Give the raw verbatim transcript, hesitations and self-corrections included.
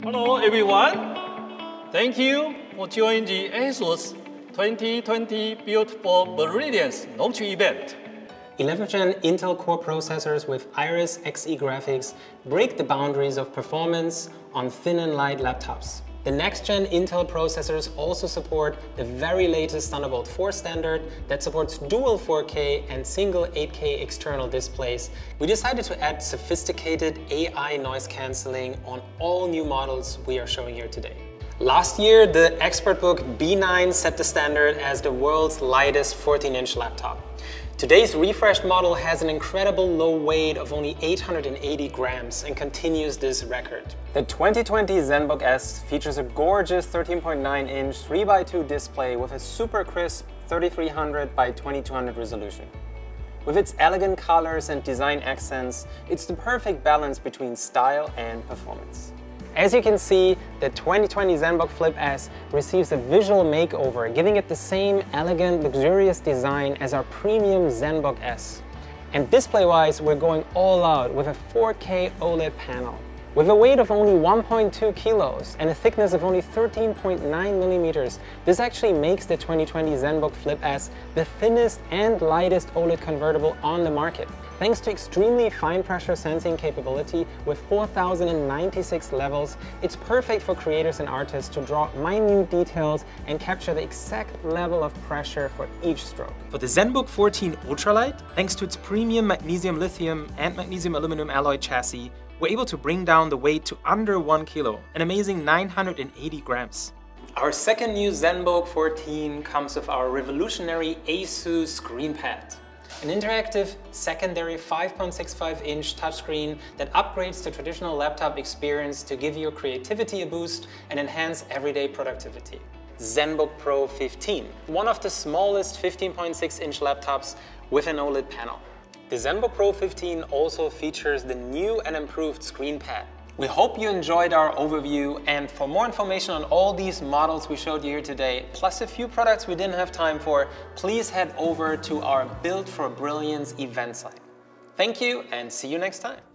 Hello everyone. Thank you for joining the ASUS twenty twenty Built for Brilliance launch event. eleventh gen Intel Core processors with Iris Xe graphics break the boundaries of performance on thin and light laptops. The next-gen Intel processors also support the very latest Thunderbolt four standard that supports dual four K and single eight K external displays. We decided to add sophisticated A I noise cancelling on all new models we are showing here today. Last year, the ExpertBook B nine set the standard as the world's lightest fourteen inch laptop. Today's refreshed model has an incredible low weight of only eight hundred eighty grams and continues this record. The twenty twenty ZenBook S features a gorgeous thirteen point nine inch three by two display with a super crisp thirty-three hundred by twenty-two hundred resolution. With its elegant colors and design accents, it's the perfect balance between style and performance. As you can see, the twenty twenty ZenBook Flip S receives a visual makeover, giving it the same elegant, luxurious design as our premium ZenBook S. And display-wise, we're going all out with a four K OLED panel. With a weight of only one point two kilos and a thickness of only thirteen point nine millimeters, this actually makes the twenty twenty ZenBook Flip S the thinnest and lightest OLED convertible on the market. Thanks to extremely fine pressure sensing capability with four thousand ninety-six levels, it's perfect for creators and artists to draw minute details and capture the exact level of pressure for each stroke. For the ZenBook fourteen Ultralight, thanks to its premium magnesium lithium and magnesium aluminum alloy chassis, we're able to bring down the weight to under one kilo, an amazing nine hundred eighty grams. Our second new ZenBook fourteen comes with our revolutionary ASUS ScreenPad. An interactive secondary five point six five inch touchscreen that upgrades the traditional laptop experience to give your creativity a boost and enhance everyday productivity. ZenBook Pro fifteen, one of the smallest fifteen point six inch laptops with an OLED panel. The ZenBook Pro fifteen also features the new and improved ScreenPad. We hope you enjoyed our overview, and for more information on all these models we showed you here today, plus a few products we didn't have time for, please head over to our Built for Brilliance event site. Thank you and see you next time.